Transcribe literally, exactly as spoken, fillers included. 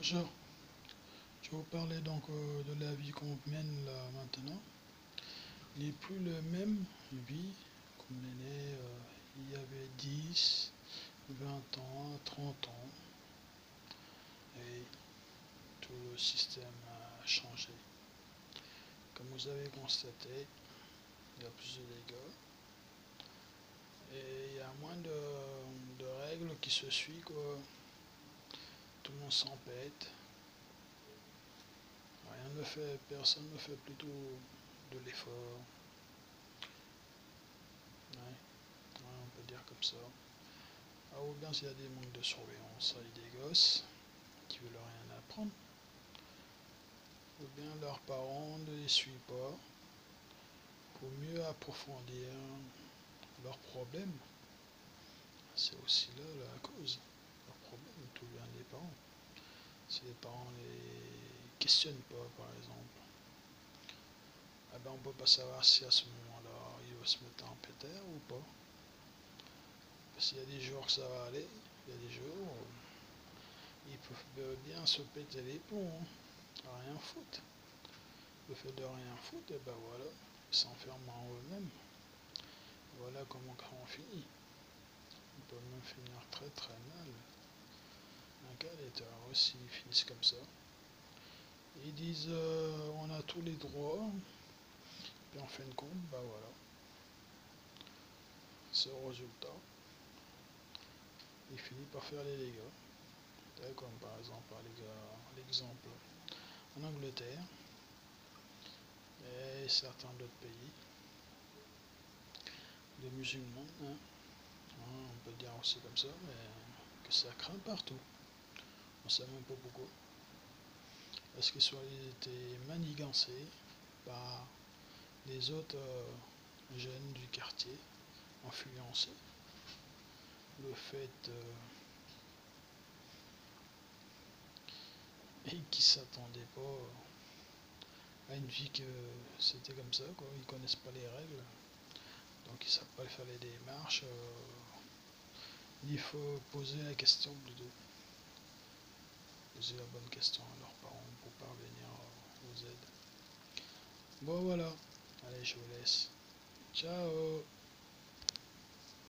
Bonjour, je vais vous parler donc euh, de la vie qu'on mène là maintenant. Il n'est plus le même vie qu'on menait euh, il y avait dix, vingt ans, trente ans et tout le système a changé. Comme vous avez constaté, il y a plus de dégâts et il y a moins de, de règles qui se suivent quoi. Tout le monde s'empête. Rien ne fait, personne ne fait plutôt de l'effort. Ouais, ouais, on peut dire comme ça. Ah, ou bien s'il y a des manques de surveillance avec des gosses qui veulent rien apprendre, ou bien leurs parents ne les suivent pas pour mieux approfondir leurs problèmes. C'est aussi là la cause. Leurs problèmes, tout vient des parents. Si les parents ne les questionnent pas, par exemple, eh ben on ne peut pas savoir si à ce moment-là il va se mettre en pétard ou pas. Parce qu'il y a des jours que ça va aller, il y a des jours où ils peuvent bien se péter les plombs, hein, à rien foutre. Le fait de rien foutre, et ben voilà, ils s'enferment en eux-mêmes. Voilà comment on finit. On peut même finir très très mal. Un cas d'état aussi, ils finissent comme ça. Ils disent euh, on a tous les droits, puis en fin de compte, bah voilà. C'est au résultat. Il finit par faire les dégâts. Comme par exemple l'exemple en Angleterre et certains d'autres pays, des musulmans, hein. On peut dire aussi comme ça, mais que ça craint partout. On ne sait même pas pourquoi. Est-ce qu'ils ont été manigancés par les autres euh, jeunes du quartier, influencés. Le fait euh, et qui s'attendaient pas à une vie que c'était comme ça, quoi. Ils connaissent pas les règles, donc ils savent pas faire les démarches. Euh, il faut poser la question plutôt. Poser la bonne question à leurs parents pour parvenir aux aides. Bon voilà, allez je vous laisse. Ciao.